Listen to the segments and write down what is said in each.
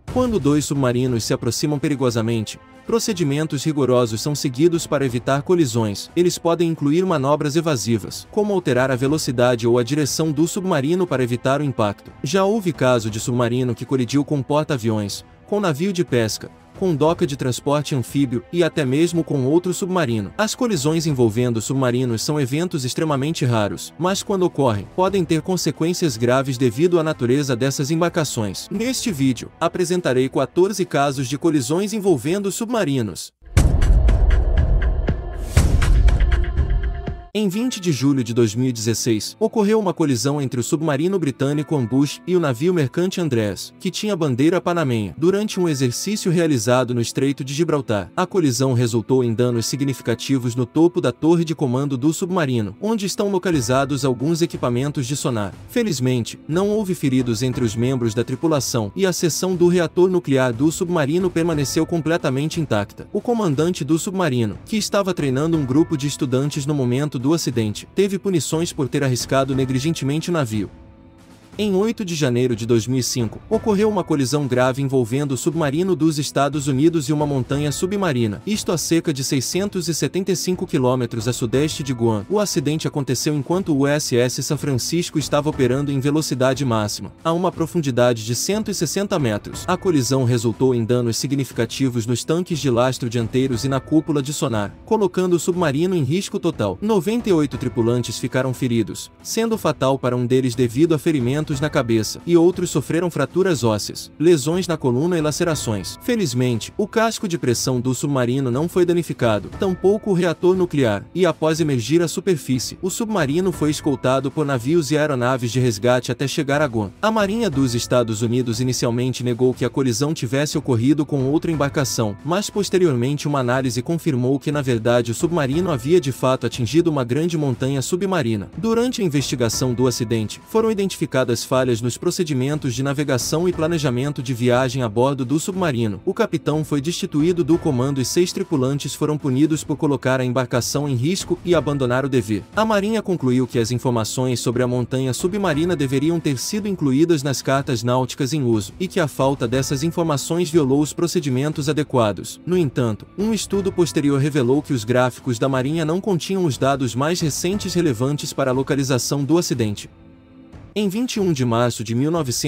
Quando dois submarinos se aproximam perigosamente, procedimentos rigorosos são seguidos para evitar colisões. Eles podem incluir manobras evasivas, como alterar a velocidade ou a direção do submarino para evitar o impacto. Já houve caso de submarino que colidiu com porta-aviões, com navio de pesca, com doca de transporte anfíbio e até mesmo com outro submarino. As colisões envolvendo submarinos são eventos extremamente raros, mas quando ocorrem, podem ter consequências graves devido à natureza dessas embarcações. Neste vídeo, apresentarei 14 casos de colisões envolvendo submarinos. Em 20 de julho de 2016, ocorreu uma colisão entre o submarino britânico Ambush e o navio mercante Andreas, que tinha bandeira panamenha, durante um exercício realizado no Estreito de Gibraltar. A colisão resultou em danos significativos no topo da torre de comando do submarino, onde estão localizados alguns equipamentos de sonar. Felizmente, não houve feridos entre os membros da tripulação e a seção do reator nuclear do submarino permaneceu completamente intacta. O comandante do submarino, que estava treinando um grupo de estudantes no momento do acidente, teve punições por ter arriscado negligentemente o navio. Em 8 de janeiro de 2005, ocorreu uma colisão grave envolvendo o submarino dos Estados Unidos e uma montanha submarina, isto a cerca de 675 km a sudeste de Guam. O acidente aconteceu enquanto o USS São Francisco estava operando em velocidade máxima, a uma profundidade de 160 metros. A colisão resultou em danos significativos nos tanques de lastro dianteiros e na cúpula de sonar, colocando o submarino em risco total. 98 tripulantes ficaram feridos, sendo fatal para um deles devido a ferimentos na cabeça, e outros sofreram fraturas ósseas, lesões na coluna e lacerações. Felizmente, o casco de pressão do submarino não foi danificado, tampouco o reator nuclear, e após emergir à superfície, o submarino foi escoltado por navios e aeronaves de resgate até chegar a Guam. A Marinha dos Estados Unidos inicialmente negou que a colisão tivesse ocorrido com outra embarcação, mas posteriormente uma análise confirmou que na verdade o submarino havia de fato atingido uma grande montanha submarina. Durante a investigação do acidente, foram identificadas falhas nos procedimentos de navegação e planejamento de viagem a bordo do submarino. O capitão foi destituído do comando e 6 tripulantes foram punidos por colocar a embarcação em risco e abandonar o dever. A Marinha concluiu que as informações sobre a montanha submarina deveriam ter sido incluídas nas cartas náuticas em uso, e que a falta dessas informações violou os procedimentos adequados. No entanto, um estudo posterior revelou que os gráficos da Marinha não continham os dados mais recentes relevantes para a localização do acidente. Em 21 de março de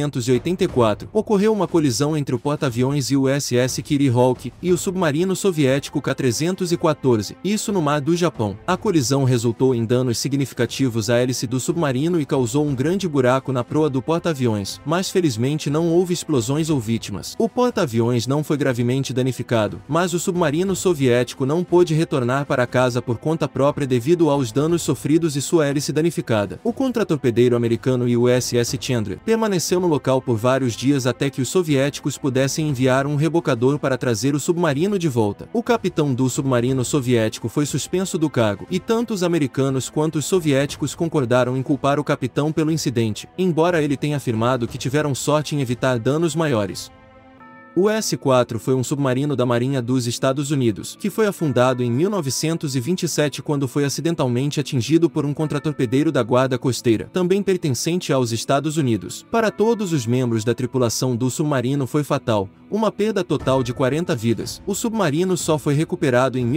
1984, ocorreu uma colisão entre o porta-aviões USS Kitty Hawk e o submarino soviético K-314, isso no mar do Japão. A colisão resultou em danos significativos à hélice do submarino e causou um grande buraco na proa do porta-aviões, mas felizmente não houve explosões ou vítimas. O porta-aviões não foi gravemente danificado, mas o submarino soviético não pôde retornar para casa por conta própria devido aos danos sofridos e sua hélice danificada. O contratorpedeiro americano USS Chandler permaneceu no local por vários dias até que os soviéticos pudessem enviar um rebocador para trazer o submarino de volta. O capitão do submarino soviético foi suspenso do cargo, e tanto os americanos quanto os soviéticos concordaram em culpar o capitão pelo incidente, embora ele tenha afirmado que tiveram sorte em evitar danos maiores. O S-4 foi um submarino da Marinha dos Estados Unidos, que foi afundado em 1927 quando foi acidentalmente atingido por um contratorpedeiro da Guarda Costeira, também pertencente aos Estados Unidos. Para todos os membros da tripulação do submarino foi fatal, uma perda total de 40 vidas. O submarino só foi recuperado em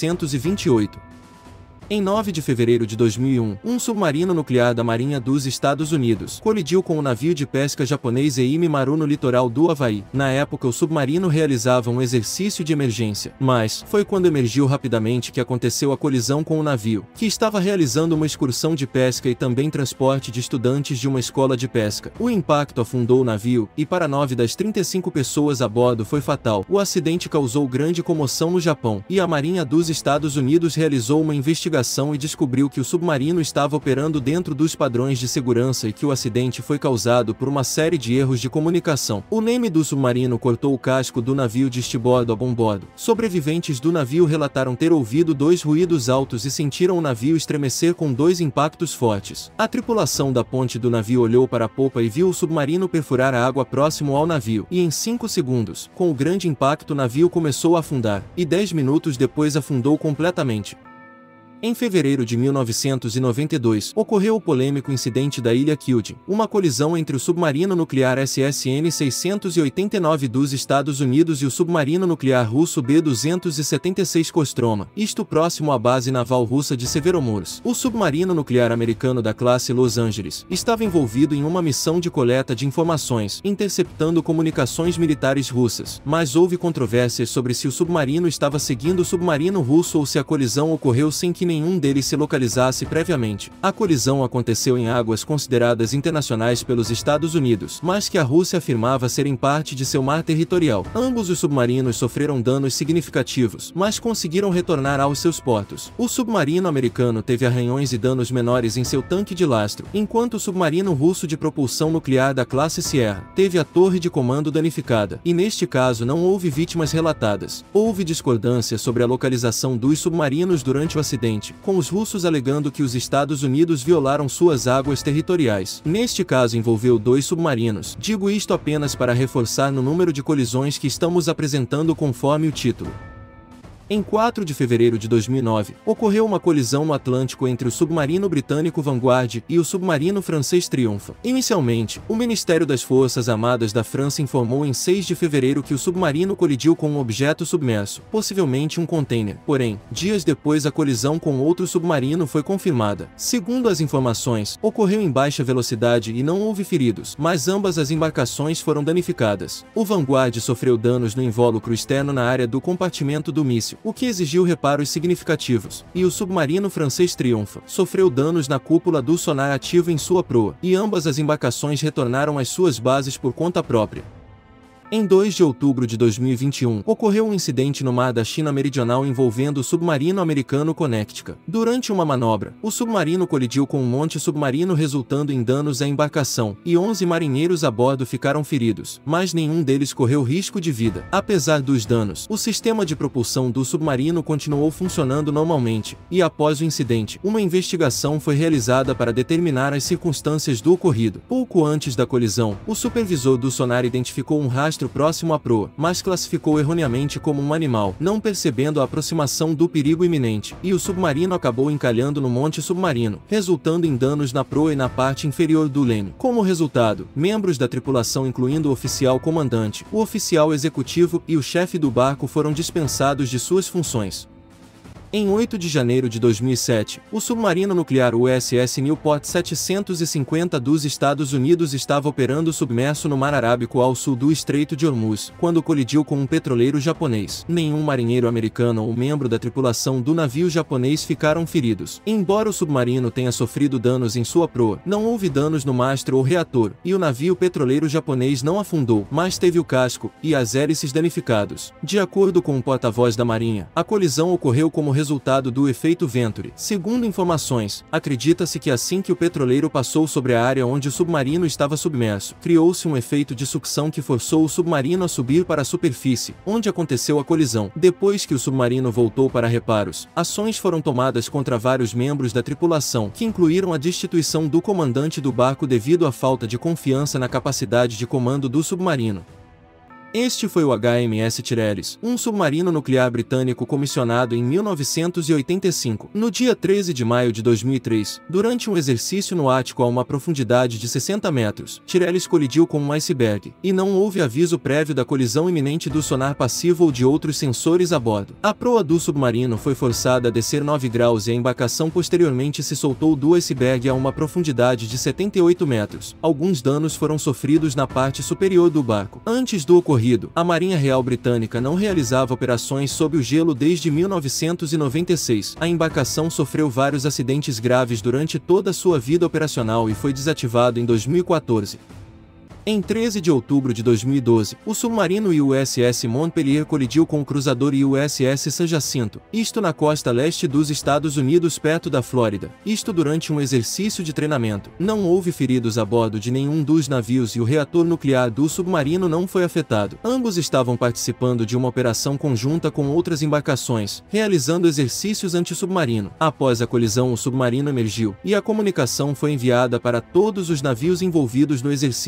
1928. Em 9 de fevereiro de 2001, um submarino nuclear da Marinha dos Estados Unidos colidiu com o navio de pesca japonês Eimi Maru no litoral do Havaí. Na época o submarino realizava um exercício de emergência, mas foi quando emergiu rapidamente que aconteceu a colisão com o navio, que estava realizando uma excursão de pesca e também transporte de estudantes de uma escola de pesca. O impacto afundou o navio, e para 9 das 35 pessoas a bordo foi fatal. O acidente causou grande comoção no Japão, e a Marinha dos Estados Unidos realizou uma investigação e descobriu que o submarino estava operando dentro dos padrões de segurança e que o acidente foi causado por uma série de erros de comunicação. O leme do submarino cortou o casco do navio de estibordo a bombordo. Sobreviventes do navio relataram ter ouvido 2 ruídos altos e sentiram o navio estremecer com 2 impactos fortes. A tripulação da ponte do navio olhou para a popa e viu o submarino perfurar a água próximo ao navio, e em 5 segundos, com o grande impacto o navio começou a afundar, e 10 minutos depois afundou completamente. Em fevereiro de 1992, ocorreu o polêmico incidente da ilha Kyujin, uma colisão entre o submarino nuclear SSN-689 dos Estados Unidos e o submarino nuclear russo B-276 Kostroma, isto próximo à base naval russa de Severomorsk. O submarino nuclear americano da classe Los Angeles estava envolvido em uma missão de coleta de informações, interceptando comunicações militares russas, mas houve controvérsias sobre se o submarino estava seguindo o submarino russo ou se a colisão ocorreu sem que nenhum deles se localizasse previamente. A colisão aconteceu em águas consideradas internacionais pelos Estados Unidos, mas que a Rússia afirmava serem parte de seu mar territorial. Ambos os submarinos sofreram danos significativos, mas conseguiram retornar aos seus portos. O submarino americano teve arranhões e danos menores em seu tanque de lastro, enquanto o submarino russo de propulsão nuclear da classe Sierra teve a torre de comando danificada, e neste caso não houve vítimas relatadas. Houve discordância sobre a localização dos submarinos durante o acidente, com os russos alegando que os Estados Unidos violaram suas águas territoriais. Neste caso envolveu 2 submarinos. Digo isto apenas para reforçar no número de colisões que estamos apresentando conforme o título. Em 4 de fevereiro de 2009, ocorreu uma colisão no Atlântico entre o submarino britânico Vanguard e o submarino francês Triumph. Inicialmente, o Ministério das Forças Armadas da França informou em 6 de fevereiro que o submarino colidiu com um objeto submerso, possivelmente um container. Porém, dias depois a colisão com outro submarino foi confirmada. Segundo as informações, ocorreu em baixa velocidade e não houve feridos, mas ambas as embarcações foram danificadas. O Vanguard sofreu danos no invólucro externo na área do compartimento do míssil, o que exigiu reparos significativos, e o submarino francês Triumph sofreu danos na cúpula do sonar ativo em sua proa, e ambas as embarcações retornaram às suas bases por conta própria. Em 2 de outubro de 2021, ocorreu um incidente no mar da China Meridional envolvendo o submarino americano Connecticut. Durante uma manobra, o submarino colidiu com um monte submarino resultando em danos à embarcação, e 11 marinheiros a bordo ficaram feridos, mas nenhum deles correu risco de vida. Apesar dos danos, o sistema de propulsão do submarino continuou funcionando normalmente, e após o incidente, uma investigação foi realizada para determinar as circunstâncias do ocorrido. Pouco antes da colisão, o supervisor do sonar identificou um rastro próximo à proa, mas classificou erroneamente como um animal, não percebendo a aproximação do perigo iminente, e o submarino acabou encalhando no monte submarino, resultando em danos na proa e na parte inferior do leme. Como resultado, membros da tripulação, incluindo o oficial comandante, o oficial executivo e o chefe do barco, foram dispensados de suas funções. Em 8 de janeiro de 2007, o submarino nuclear USS Newport 750 dos Estados Unidos estava operando submerso no Mar Arábico ao sul do Estreito de Hormuz, quando colidiu com um petroleiro japonês. Nenhum marinheiro americano ou membro da tripulação do navio japonês ficaram feridos. Embora o submarino tenha sofrido danos em sua proa, não houve danos no mastro ou reator, e o navio petroleiro japonês não afundou, mas teve o casco e as hélices danificados. De acordo com o porta-voz da Marinha, a colisão ocorreu como resultado do efeito Venturi. Segundo informações, acredita-se que assim que o petroleiro passou sobre a área onde o submarino estava submerso, criou-se um efeito de sucção que forçou o submarino a subir para a superfície, onde aconteceu a colisão. Depois que o submarino voltou para reparos, ações foram tomadas contra vários membros da tripulação, que incluíram a destituição do comandante do barco devido à falta de confiança na capacidade de comando do submarino. Este foi o HMS Tyreles, um submarino nuclear britânico comissionado em 1985. No dia 13 de maio de 2003, durante um exercício no Ártico a uma profundidade de 60 metros, Tyreles colidiu com um iceberg, e não houve aviso prévio da colisão iminente do sonar passivo ou de outros sensores a bordo. A proa do submarino foi forçada a descer 9 graus e a embarcação posteriormente se soltou do iceberg a uma profundidade de 78 metros. Alguns danos foram sofridos na parte superior do barco. Antes do ocorrido, a Marinha Real Britânica não realizava operações sob o gelo desde 1996. A embarcação sofreu vários acidentes graves durante toda a sua vida operacional e foi desativado em 2014. Em 13 de outubro de 2012, o submarino USS Montpellier colidiu com o cruzador USS San Jacinto, isto na costa leste dos Estados Unidos perto da Flórida, isto durante um exercício de treinamento. Não houve feridos a bordo de nenhum dos navios e o reator nuclear do submarino não foi afetado. Ambos estavam participando de uma operação conjunta com outras embarcações, realizando exercícios anti-submarino. Após a colisão, o submarino emergiu, e a comunicação foi enviada para todos os navios envolvidos no exercício. Um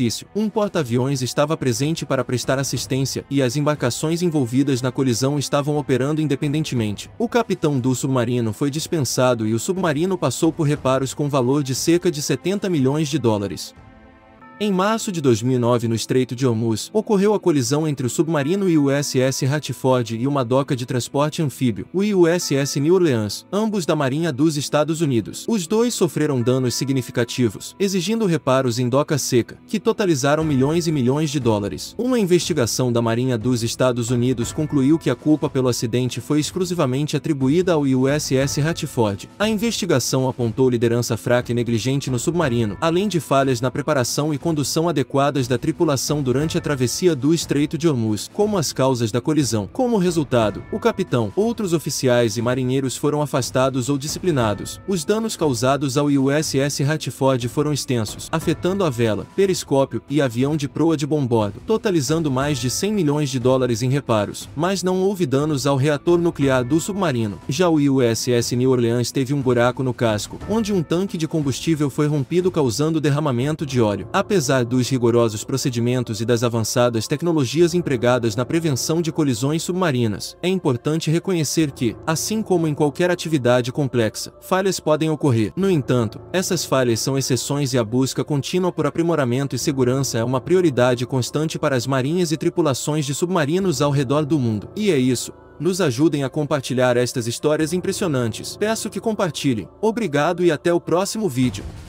Um porta-aviões estava presente para prestar assistência e as embarcações envolvidas na colisão estavam operando independentemente. O capitão do submarino foi dispensado e o submarino passou por reparos com valor de cerca de 70 milhões de dólares. Em março de 2009, no Estreito de Hormuz, ocorreu a colisão entre o submarino USS Hartford e uma doca de transporte anfíbio, o USS New Orleans, ambos da Marinha dos Estados Unidos. Os dois sofreram danos significativos, exigindo reparos em doca seca, que totalizaram milhões e milhões de dólares. Uma investigação da Marinha dos Estados Unidos concluiu que a culpa pelo acidente foi exclusivamente atribuída ao USS Hartford. A investigação apontou liderança fraca e negligente no submarino, além de falhas na preparação e condução adequadas da tripulação durante a travessia do Estreito de Hormuz, como as causas da colisão. Como resultado, o capitão, outros oficiais e marinheiros foram afastados ou disciplinados. Os danos causados ao USS Hartford foram extensos, afetando a vela, periscópio e avião de proa de bombordo, totalizando mais de 100 milhões de dólares em reparos, mas não houve danos ao reator nuclear do submarino. Já o USS New Orleans teve um buraco no casco, onde um tanque de combustível foi rompido, causando derramamento de óleo. Apesar dos rigorosos procedimentos e das avançadas tecnologias empregadas na prevenção de colisões submarinas, é importante reconhecer que, assim como em qualquer atividade complexa, falhas podem ocorrer. No entanto, essas falhas são exceções e a busca contínua por aprimoramento e segurança é uma prioridade constante para as marinhas e tripulações de submarinos ao redor do mundo. E é isso. Nos ajudem a compartilhar estas histórias impressionantes. Peço que compartilhem. Obrigado e até o próximo vídeo.